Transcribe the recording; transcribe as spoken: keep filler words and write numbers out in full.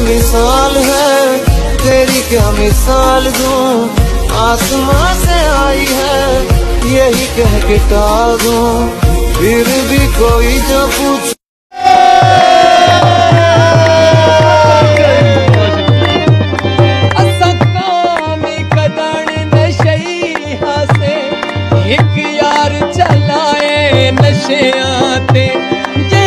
मिसाल है, तेरी क्या मिसाल दूं, आसमां से आई है यही कह के टाल दूं, फिर भी कोई जो पूछ एक यार चलाए नशे आते